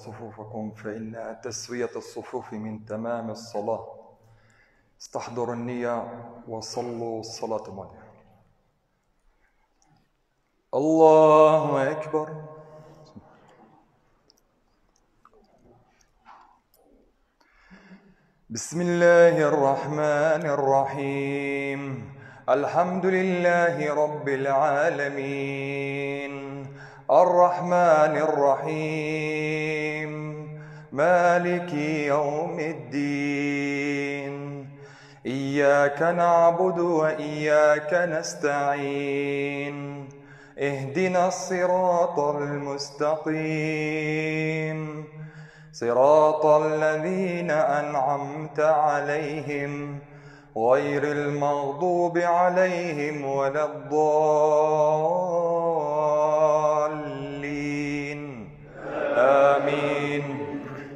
صفوفكم فإن تسوية الصفوف من تمام الصلاة. استحضروا النية وصلوا الصلاة معي. الله أكبر. بسم الله الرحمن الرحيم. الحمد لله رب العالمين الرحمن الرحيم مالك يوم الدين إياك نعبد وإياك نستعين اهدنا الصراط المستقيم صراط الذين أنعمت عليهم غير المغضوب عليهم ولا الضالين آمين.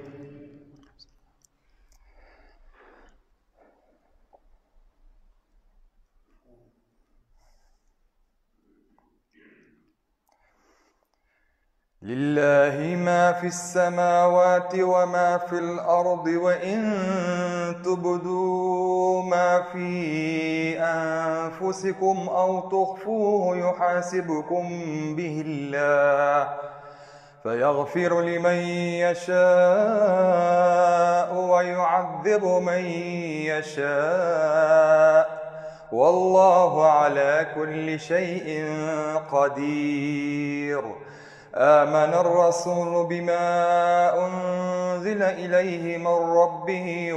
لله ما في السماوات وما في الأرض وإن تبدوا ما في أنفسكم أو تخفوه يحاسبكم به الله فيغفر لمن يشاء ويعذب من يشاء والله على كل شيء قدير. آمن الرسول بما أنزل إليه من ربه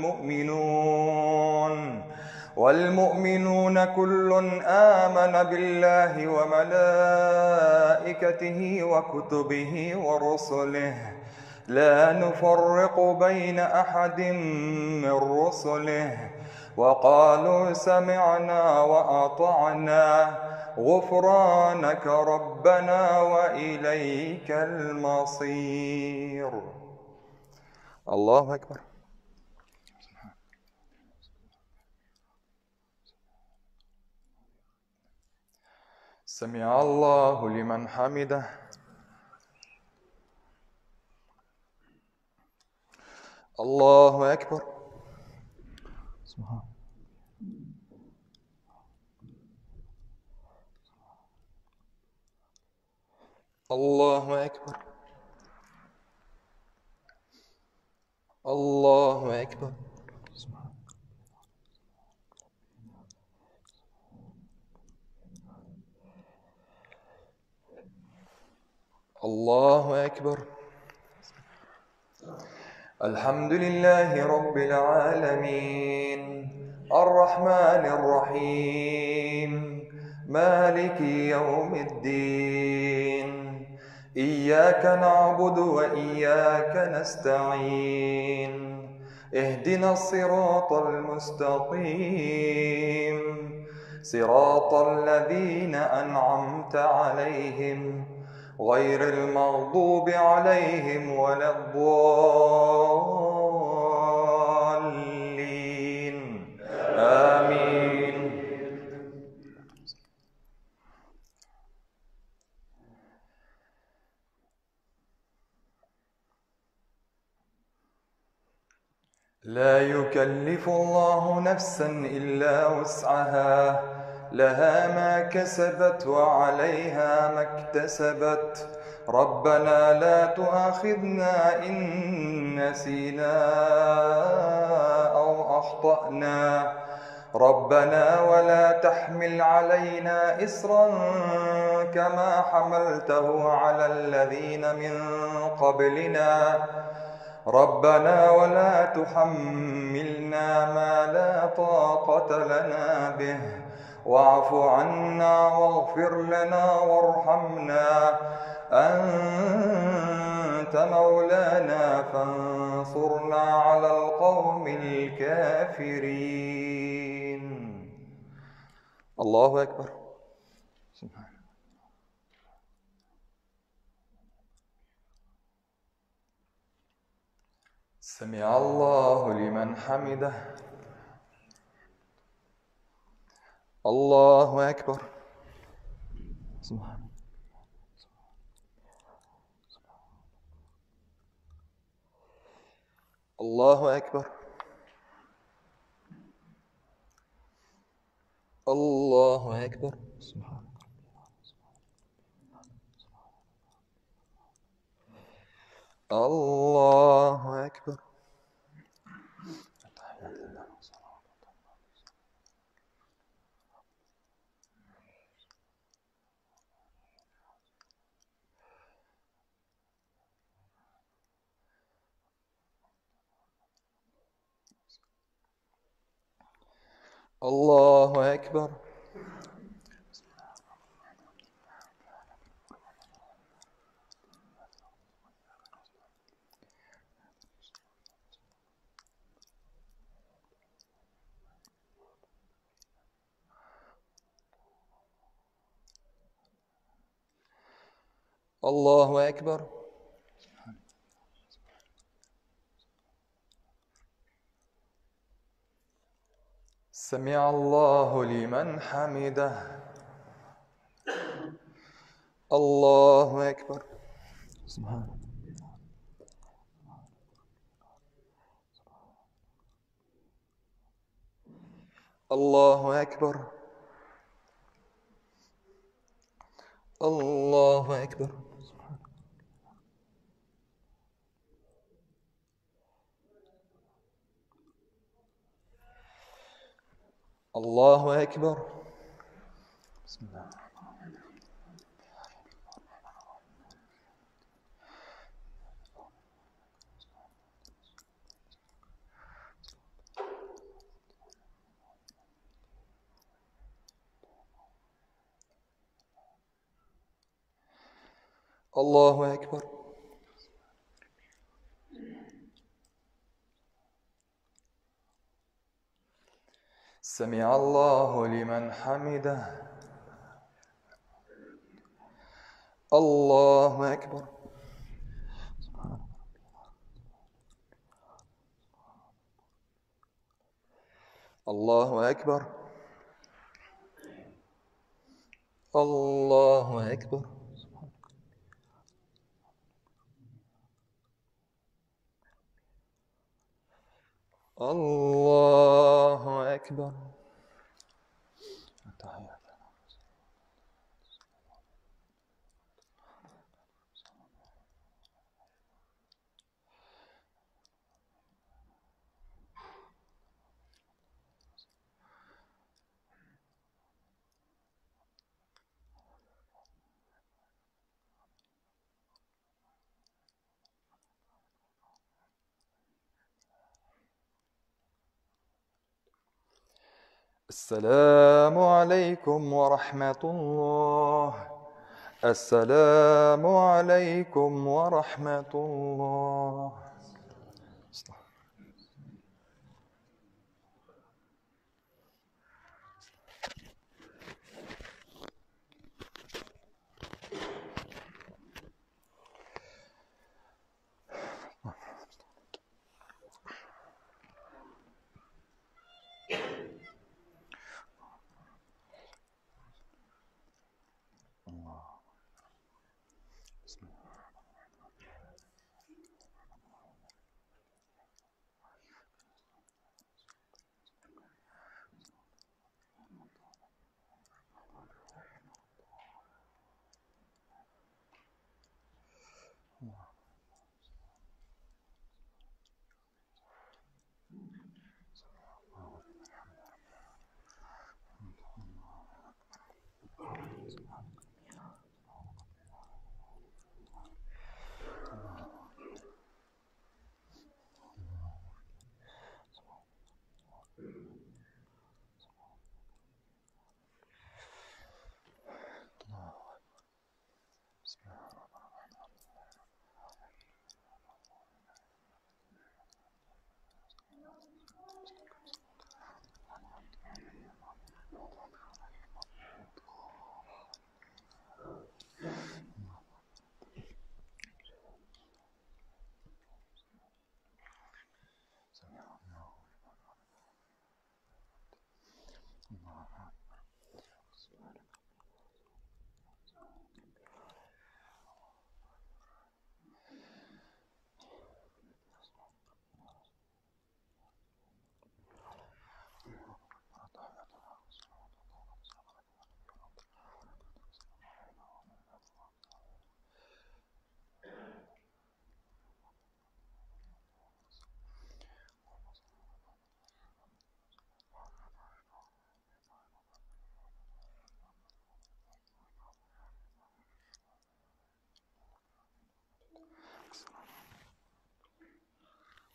والمؤمنون كل آمن بالله وملائكته وكتبه ورسله لا نفرق بين أحد من رسله وقالوا سمعنا وأطعنا غفرانك ربنا وإليك المصير. الله أكبر. سمع الله لمن حمده. الله أكبر. الله أكبر. الله أكبر. الله أكبر. الحمد لله رب العالمين الرحمن الرحيم مالك يوم الدين إياك نعبد وإياك نستعين اهدنا الصراط المستقيم صراط الذين أنعمت عليهم غير المغضوب عليهم ولا الضالين آمين. لا يكلف الله نفسا إلا وسعها لها ما كسبت وعليها ما اكتسبت ربنا لا تؤاخذنا إن نسينا أو أخطأنا ربنا ولا تحمل علينا إصرا كما حملته على الذين من قبلنا ربنا ولا تحملنا ما لا طاقة لنا به واعف عنا واغفر لنا وارحمنا أنت مولانا فانصرنا على القوم الكافرين. الله أكبر. سمع الله لمن حمده. الله أكبر. سبحان الله أكبر. الله أكبر. الله أكبر. الله أكبر. الله أكبر. سمع الله لمن حمده. الله أكبر. سبحان الله أكبر. الله أكبر. الله أكبر. بسم الله. الله أكبر. سمع الله لمن حمده. الله أكبر. الله أكبر. الله أكبر. الله أكبر. السلام عليكم ورحمة الله. السلام عليكم ورحمة الله.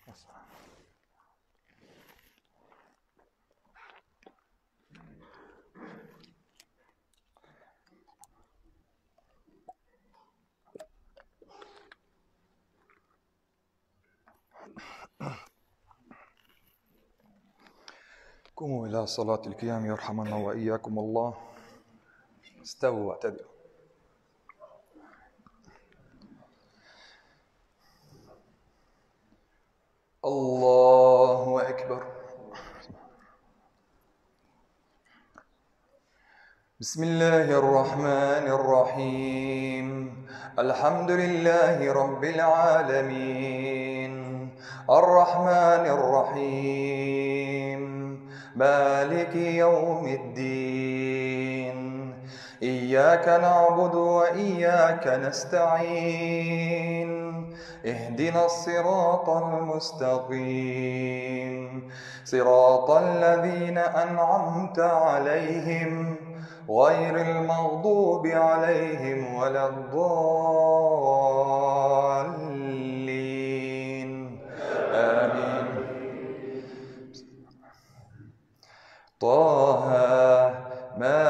قوموا إلى صلاة القيام يرحمنا وإياكم الله. استووا واعتدلوا. الله أكبر. بسم الله الرحمن الرحيم. الحمد لله رب العالمين الرحمن الرحيم مالك يوم الدين إياك نعبد وإياك نستعين اهدنا الصراط المستقيم صراط الذين أنعمت عليهم غير المغضوب عليهم ولا الضالين آمين. طه ما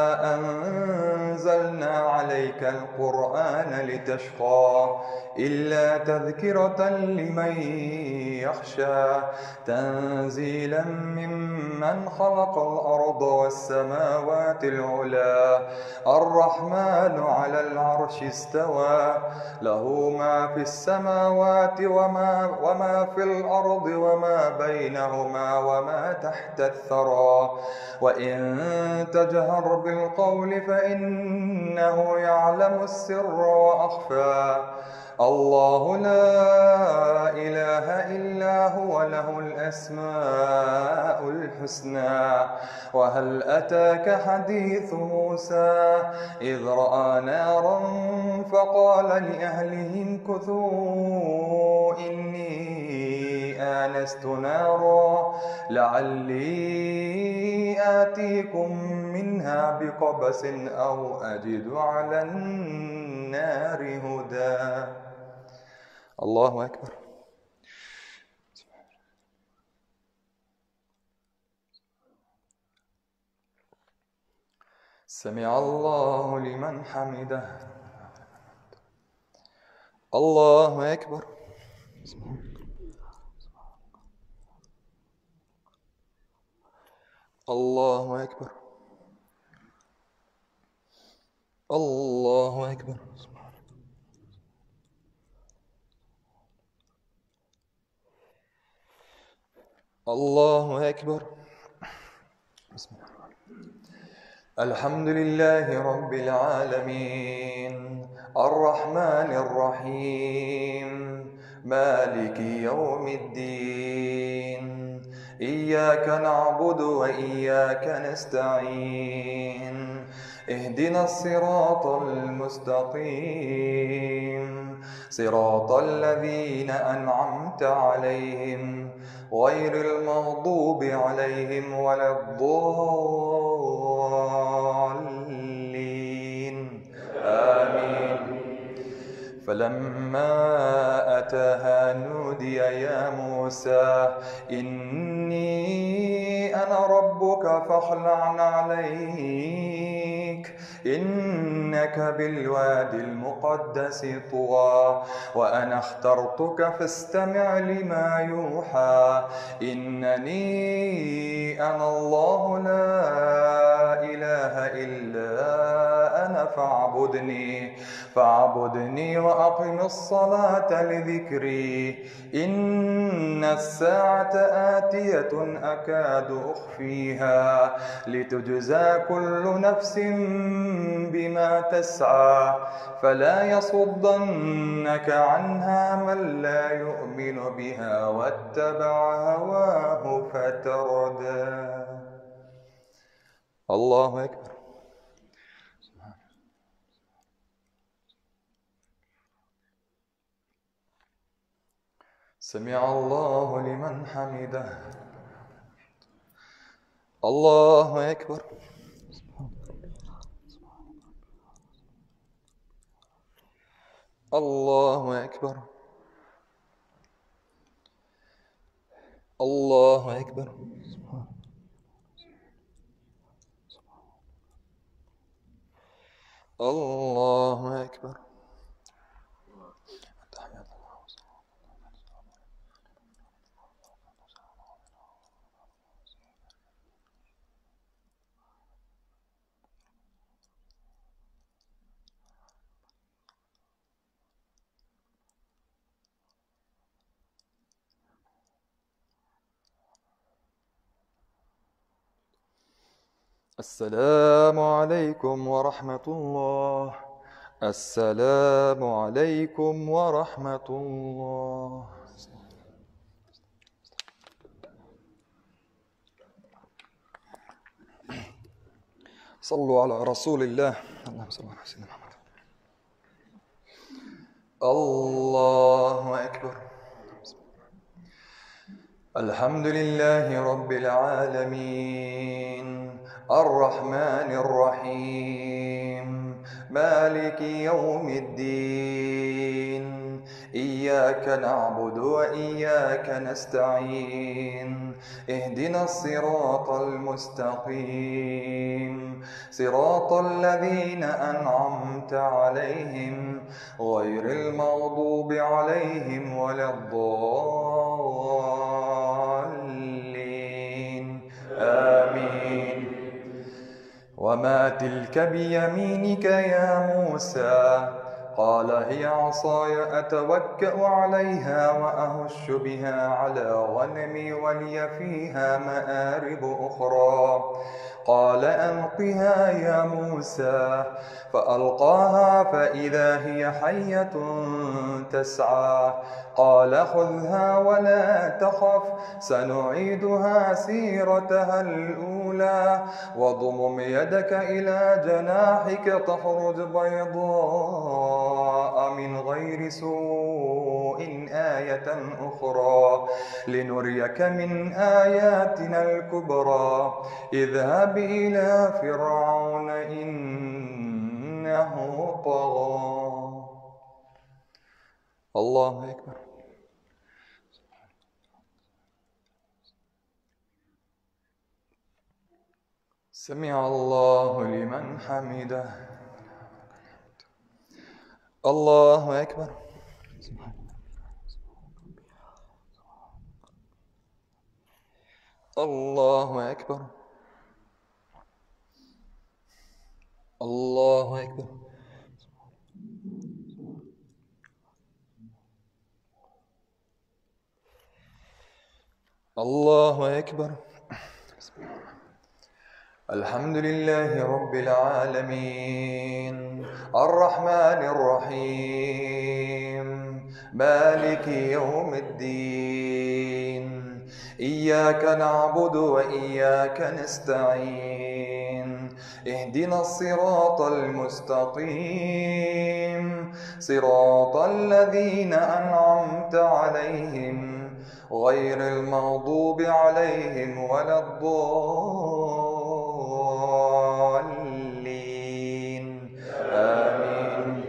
أنزلنا عليك القرآن لتشقى إلا تذكرة لمن يخشى تنزيلا ممن خلق الأرض والسماوات العلى الرحمن على العرش استوى له ما في السماوات وما في الأرض وما بينهما وما تحت الثرى وإن تجهر بالقول فإنه يعلم السر وأخفى الله لا إله إلا هو له الأسماء الحسنى. وهل أتاك حديث موسى إذ رأى نارا فقال لأهلهم كثوا إني آنست نارا لعلي آتيكم منها بقبس أو أجد على النار هدى. الله أكبر. سمع الله لمن حمده. الله أكبر. الله أكبر. الله أكبر. الله أكبر. بسم الله. الحمد لله رب العالمين الرحمن الرحيم مالك يوم الدين إياك نعبد وإياك نستعين اهدنا الصراط المستقيم صراط الذين أنعمت عليهم غير المغضوب عليهم ولا الضالين آمين. فلما أتاها نودي يا موسى إني أنا ربك فاخلع عليك إنك بالوادي المقدس طوى وأنا اخترتك فاستمع لما يوحى إنني أنا الله لا إله إلا أنا فاعبدني وأقم الصلاة لذكري إن الساعة آتية أكاد أخفيها لتجزى كل نفس بما تسعى فلا يصدنك عنها من لا يؤمن بها واتبع هواه فتردى. الله أكبر. سمع الله لمن حمده. الله أكبر. الله أكبر. الله أكبر. الله أكبر. السلام عليكم ورحمة الله. السلام عليكم ورحمة الله. صلوا على رسول الله. اللهم صل على سيدنا محمد. الله أكبر. الحمد لله رب العالمين الرحمن الرحيم مالك يوم الدين إياك نعبد وإياك نستعين اهدنا الصراط المستقيم صراط الذين أنعمت عليهم غير المغضوب عليهم ولا الضالين آمين. وما تلك بيمينك يا موسى؟ قال هي عصاي أتوكأ عليها وأهش بها على غنمي ولي فيها مآرب أخرى. قال ألقها يا موسى فألقاها فإذا هي حية تسعى. قال خذها ولا تخف سنعيدها سيرتها الأولى واضمم يدك إلى جناحك تخرج بيضاء من غير سوء آية أخرى لنريك من آياتنا الكبرى اذهب إلى فرعون إنه طغى. الله أكبر. سمع الله لمن حمده. الله أكبر. الله أكبر. الله أكبر. الله أكبر. الحمد لله رب العالمين الرحمن الرحيم مالك يوم الدين إياك نعبد وإياك نستعين اهدنا الصراط المستقيم صراط الذين أنعمت عليهم غير المغضوب عليهم ولا الضالين آمين.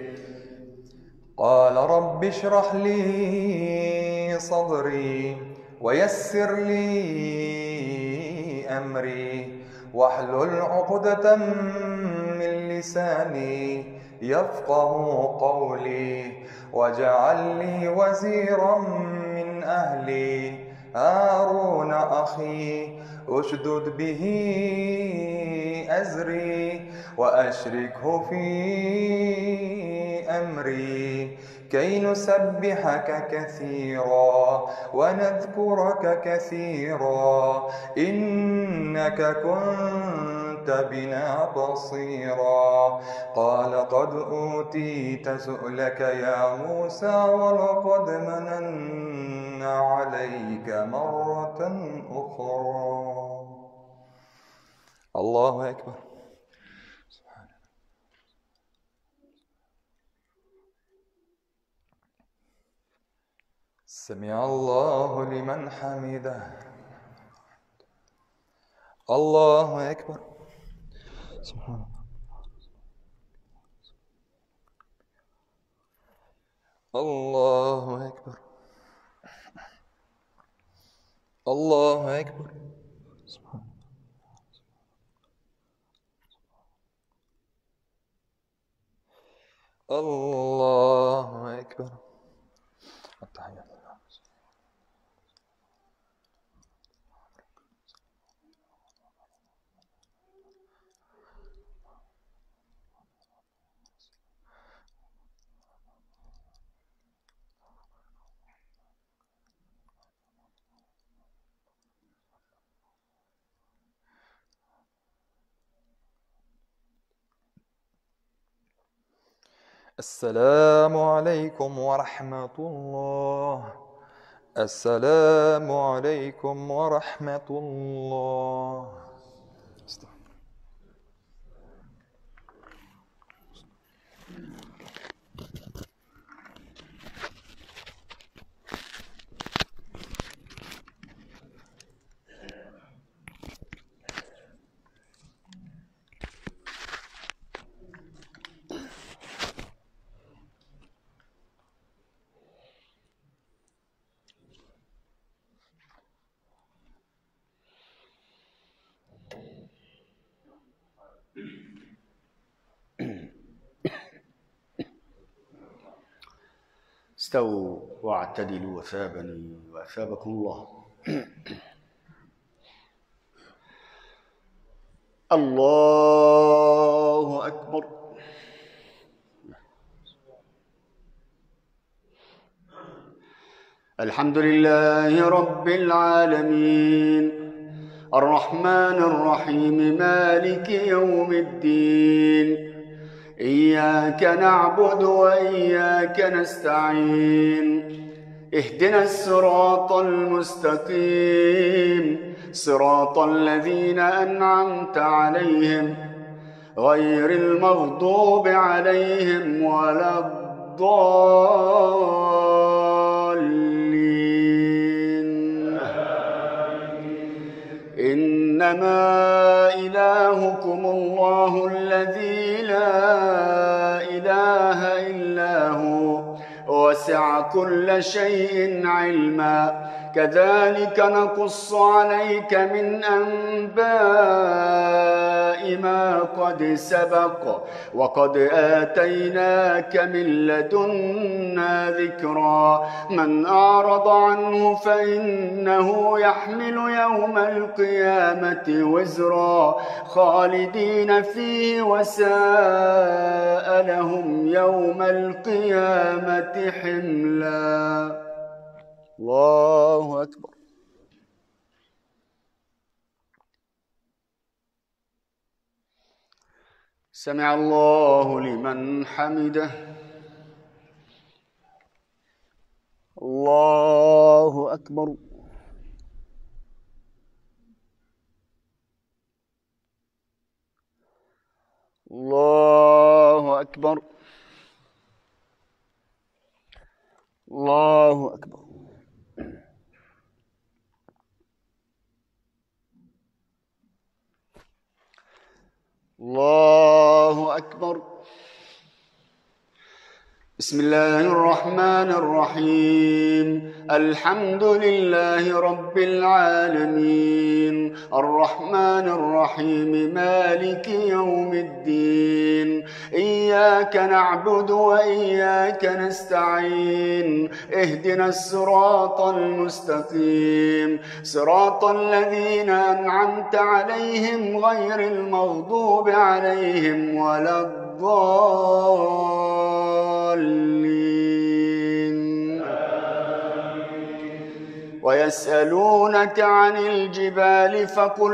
قال رب اشرح لي صدري ويسر لي أمري واحلل عقدة من لساني يفقه قولي واجعل لي وزيرا من أهلي هارون أخي أشدد به أزري وأشركه في أمري كي نسبحك كثيرا ونذكرك كثيرا إنك كنت بنا بصيرا. قال قد أوتيت سؤلك يا موسى ولقد مننا عليك مرة أخرى. الله أكبر. سمع الله لمن حمده. الله أكبر. سبحان الله. الله أكبر. أكبر. الله أكبر. التحيات. السلام عليكم ورحمة الله. السلام عليكم ورحمة الله. استووا واعتدلوا وثابني وأثابكم الله. الله أكبر. الحمد لله رب العالمين الرحمن الرحيم مالك يوم الدين إياك نعبد وإياك نستعين اهدنا الصراط المستقيم صراط الذين أنعمت عليهم غير المغضوب عليهم ولا الضالين. إنما إلهكم الله الذي لا إله إلا هو وسع كل شيء علما كذلك نقص عليك من أنباء ما قد سبق وقد آتيناك من لدنا ذكرا من أعرض عنه فإنه يحمل يوم القيامة وزرا خالدين فيه وساء لهم يوم القيامة حملا. الله أكبر. سمع الله لمن حمده. الله أكبر. الله أكبر. الله أكبر. الله أكبر. بسم الله الرحمن الرحيم الحمد لله رب العالمين الرحمن الرحيم مالك يوم الدين إياك نعبد وإياك نستعين اهدنا الصراط المستقيم صراط الذين أنعمت عليهم غير المغضوب عليهم ولا الضالين. ويسألونك عن الجبال فقل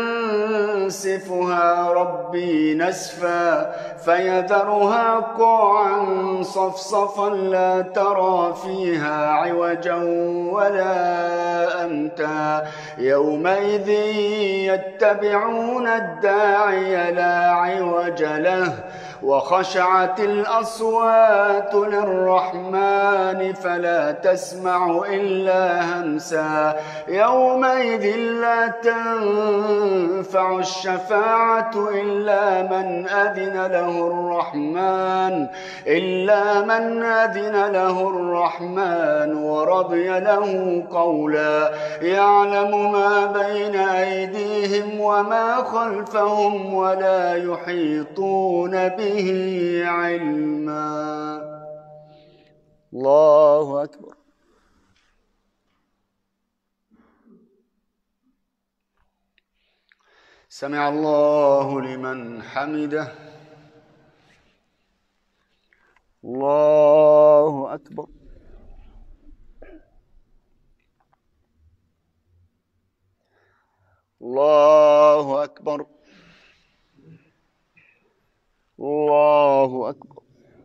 ينسفها ربي نسفا فيذرها قاعا صفصفا لا ترى فيها عوجا ولا أمتا يومئذ يتبعون الداعي لا عوج له وخشعت الأصوات للرحمن فلا تسمع إلا همسا يومئذ لا تنفع الشفاعة إلا من أذن له الرحمن ورضي له قولا يعلم ما بين أيديهم وما خلفهم ولا يحيطون به علما. الله أكبر. سمع الله لمن حمده. الله أكبر. الله أكبر. الله أكبر.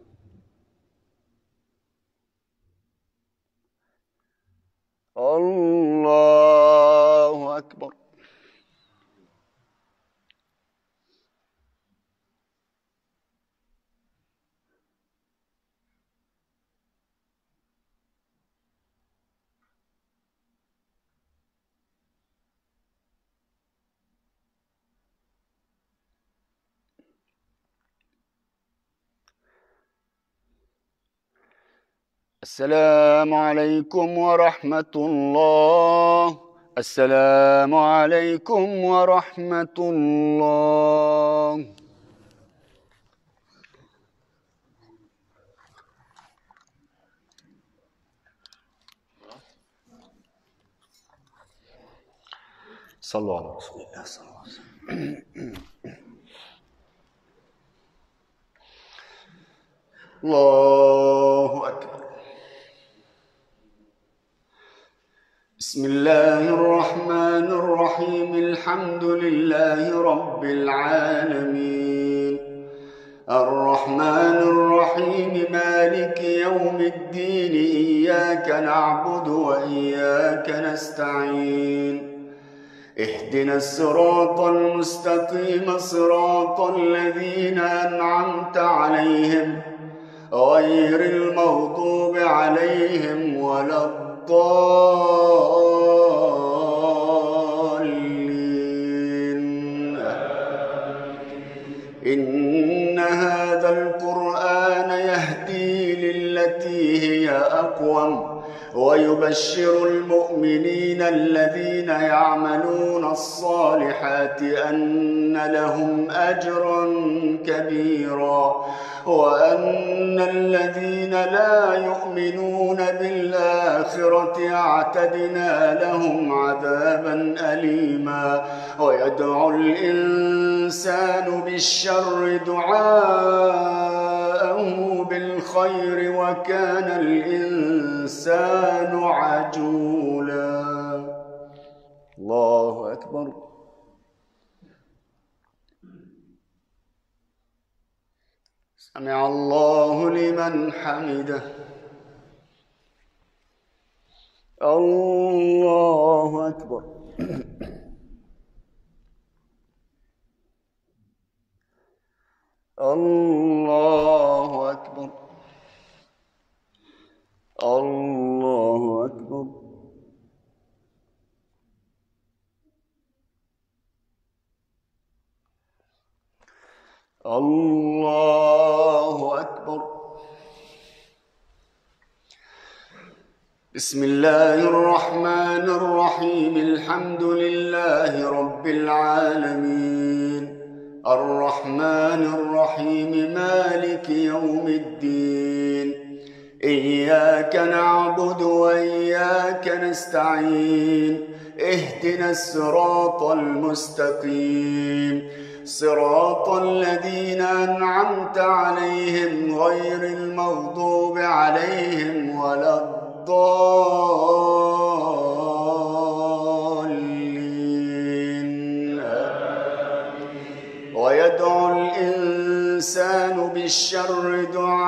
الله أكبر. السلام عليكم ورحمة الله. السلام عليكم ورحمة الله. صلوا على رسول الله صلى الله عليه وسلم. الله أكبر. بسم الله الرحمن الرحيم. الحمد لله رب العالمين الرحمن الرحيم مالك يوم الدين إياك نعبد وإياك نستعين اهدنا الصراط المستقيم صراط الذين أنعمت عليهم غير المغضوب عليهم ولا الضالين. إن هذا القرآن يهدي للتي هي أقوم ويبشر المؤمنين الذين يعملون الصالحات أن لهم أجرا كبيرا وأن الذين لا يؤمنون بالآخرة اعتدنا لهم عذابا أليما. ويدعو الإنسان بالشر دعاءه بالخير وكان الإنسان عجولا. الله أكبر. سمع الله لمن حمده. الله أكبر. الله أكبر. الله أكبر. الله أكبر. بسم الله الرحمن الرحيم. الحمد لله رب العالمين الرحمن الرحيم مالك يوم الدين إياك نعبد وإياك نستعين اهدنا الصراط المستقيم صراط الذين أنعمت عليهم غير المغضوب عليهم ولا الضالين. ويدعو الإنسان بالشر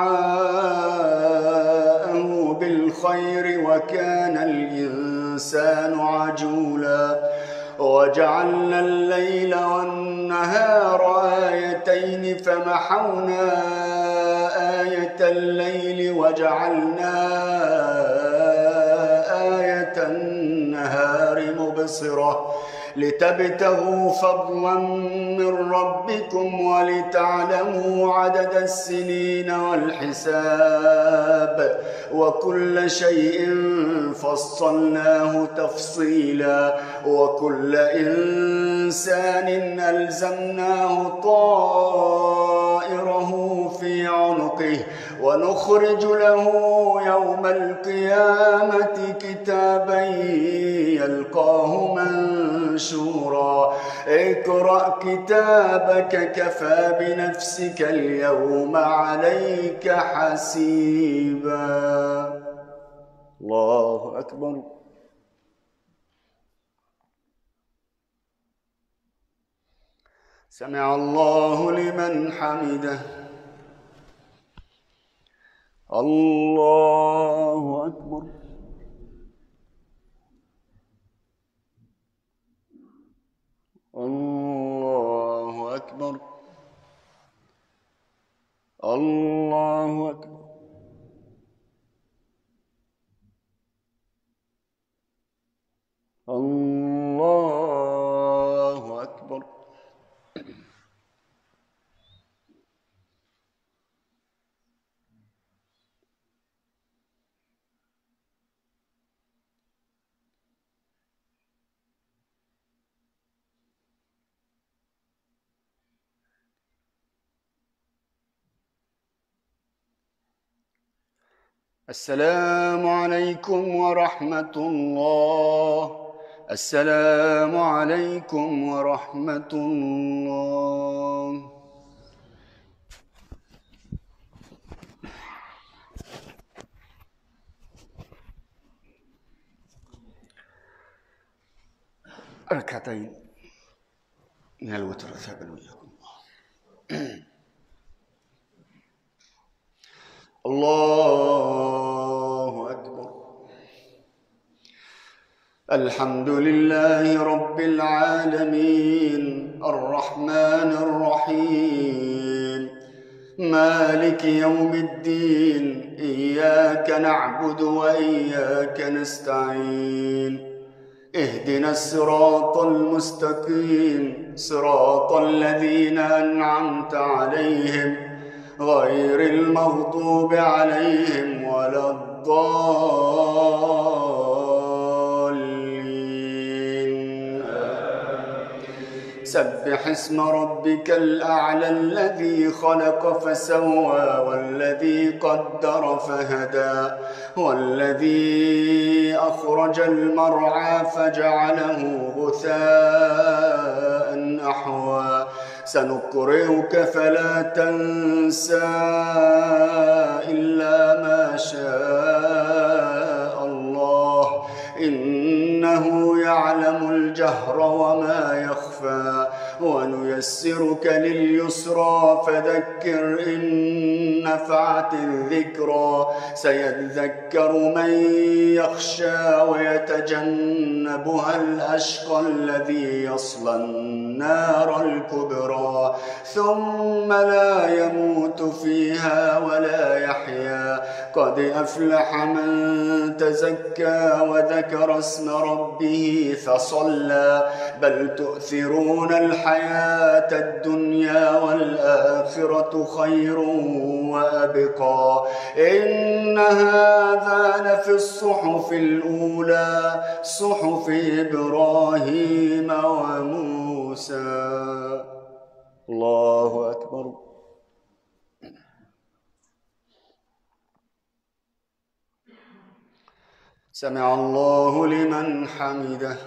دعاءه بالخير وكان الإنسان عجولا. وجعلنا الليل والنهار آيتين فمحونا آية الليل وجعلنا آية النهار مبصرة لتبتغوا فضلا من ربكم ولتعلموا عدد السنين والحساب وكل شيء فصلناه تفصيلا وكل إنسان ألزمناه طائره في عنقه ونخرج له يوم القيامة كتابا يلقاه منشورا اقرأ كتابك كفى بنفسك اليوم عليك حسيبا. الله أكبر. سمع الله لمن حمده. الله أكبر. الله أكبر. الله أكبر. الله أكبر. السلام عليكم ورحمة الله. السلام عليكم ورحمة الله. ركعتين من الوتر ثابا وإياكم. الله أكبر. الحمد لله رب العالمين الرحمن الرحيم مالك يوم الدين إياك نعبد وإياك نستعين اهدنا الصراط المستقيم صراط الذين أنعمت عليهم غير المغضوب عليهم ولا الضالين. سبح اسم ربك الأعلى الذي خلق فسوى والذي قدر فهدى والذي أخرج المرعى فجعله غثاء أحوى سنقرئك فلا تنسى إلا ما شاء الله إنه يعلم الجهر وما يخفى ونيسرك لليسرى فذكر إن نفعت الذكرى سيذكر من يخشى ويتجنبها الأشقى الذي يصلى النار الكبرى ثم لا يموت فيها ولا يحيا قد أفلح من تزكى وذكر اسم ربه فصلى بل تؤثرون الحياة الدنيا والآخرة خير وأبقى إن هذا لفي الصحف الأولى صحف إبراهيم وموسى. الله أكبر. سمع الله لمن حمده.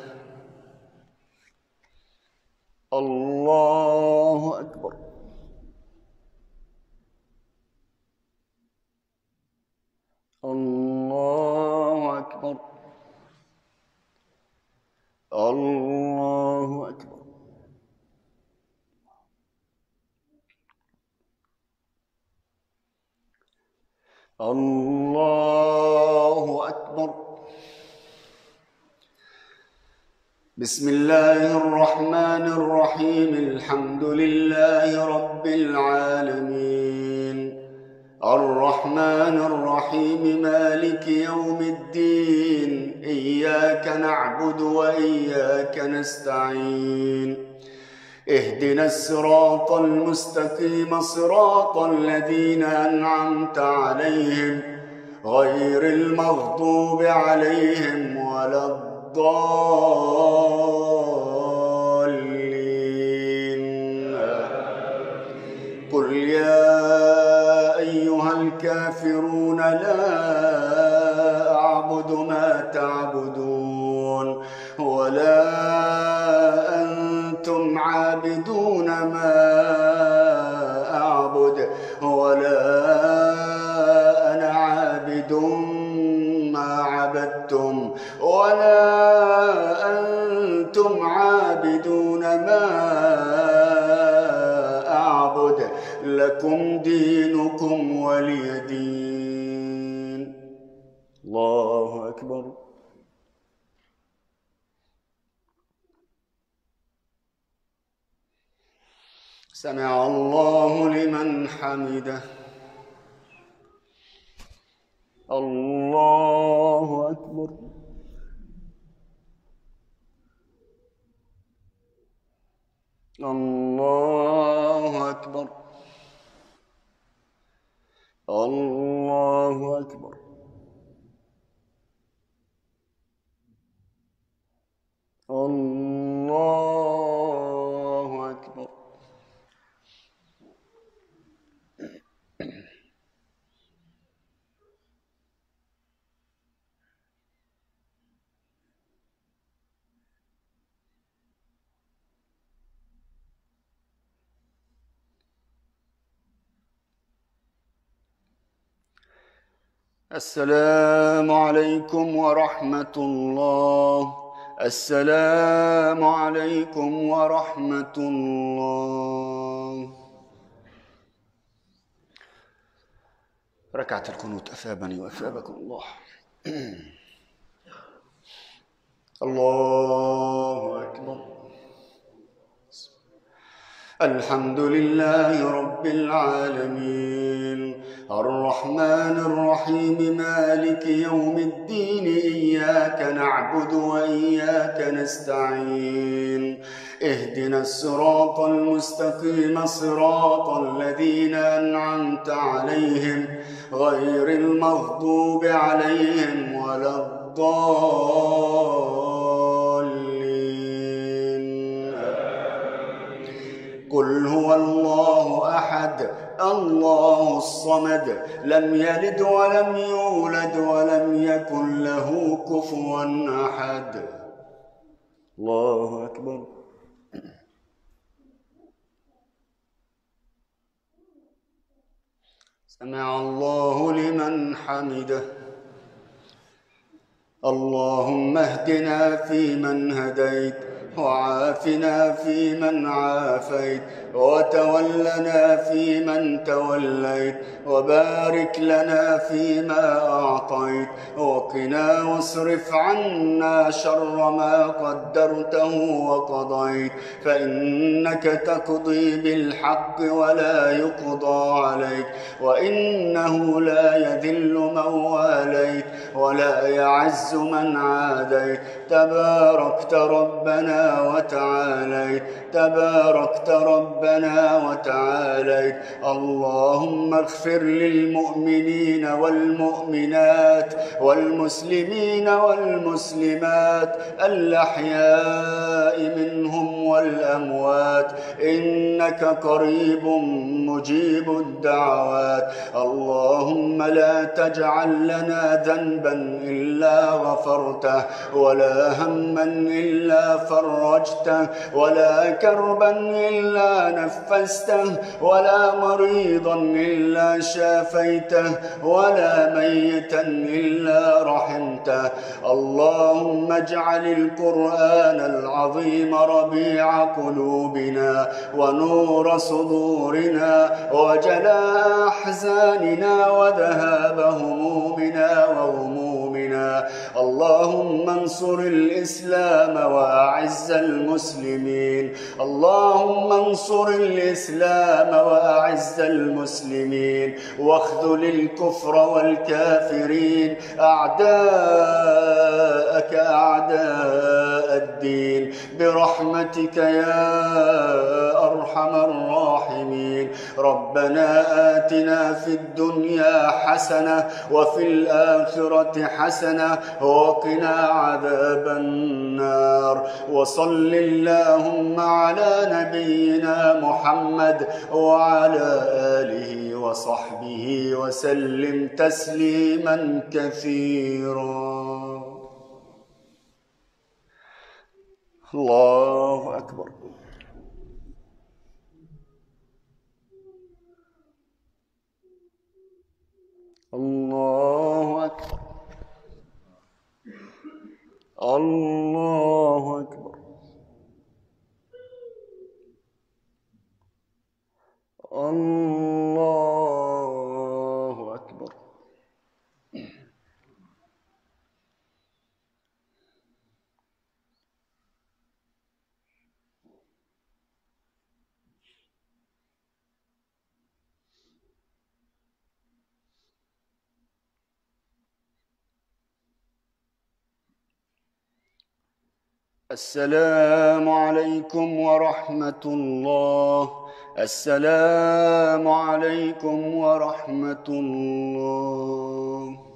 الله أكبر. الله أكبر. الله أكبر. الله أكبر. بسم الله الرحمن الرحيم. الحمد لله رب العالمين، الرحمن الرحيم، مالك يوم الدين. إياك نعبد وإياك نستعين. اهدنا الصراط المستقيم، صراط الذين أنعمت عليهم غير المغضوب عليهم ولا الضالين. قل يا أيها الكافرون لا أعبد ما تعبدون ولا أنتم عابدون ما أعبد ولا أنا عابد ما عبدتم ولا أنتم عابدون ما أعبد. لكم دينكم ولي دين. الله أكبر. سمع الله لمن حمده. الله أكبر. الله أكبر. الله أكبر. الله أكبر. السلام عليكم ورحمة الله. السلام عليكم ورحمة الله. ركعة القنوت أثابني وأثابكم الله. الله أكبر. الحمد لله رب العالمين، الرحمن الرحيم، مالك يوم الدين. إياك نعبد وإياك نستعين. اهدنا الصراط المستقيم، صراط الذين أنعمت عليهم غير المغضوب عليهم ولا الضالين. قل هو الله أحد، الله الصمد، لم يلد ولم يولد ولم يكن له كفوا أحد. الله أكبر. سمع الله لمن حمده. اللهم اهدنا فيمن هديت وعافنا فيمن عافيت وتولنا فيمن توليت وبارك لنا فيما أعطيت وقنا واصرف عنا شر ما قدرته وقضيت، فإنك تقضي بالحق ولا يقضى عليك، وإنه لا يذل من واليت ولا يعز من عاديت. تباركت ربنا وتعاليت، تباركت ربنا وتعاليت. اللهم اغفر للمؤمنين والمؤمنات والمسلمين والمسلمات الأحياء منهم والأموات، إنك قريب مجيب الدعوات. اللهم لا تجعل لنا ذنبا إلا غفرته ولا هما إلا فرجته ولا كربا إلا نفسته ولا مريضا إلا شافيته ولا ميتا إلا رحمته. اللهم اجعل القرآن العظيم ربيع قلوبنا ونور صدورنا وجلاء أحزاننا وذهاب همومنا وغمومنا. ديننا. اللهم انصر الإسلام وأعز المسلمين. اللهم انصر الإسلام وأعز المسلمين، واخذل الكفر والكافرين أعداءك أعداء الدين برحمتك يا أرحم الراحمين. ربنا آتنا في الدنيا حسنة وفي الآخرة حسنة وقنا عذاب النار. وصل اللهم على نبينا محمد وعلى آله وصحبه وسلم تسليما كثيرا. الله أكبر. الله أكبر. الله أكبر. الله أكبر. السلام عليكم ورحمة الله. السلام عليكم ورحمة الله.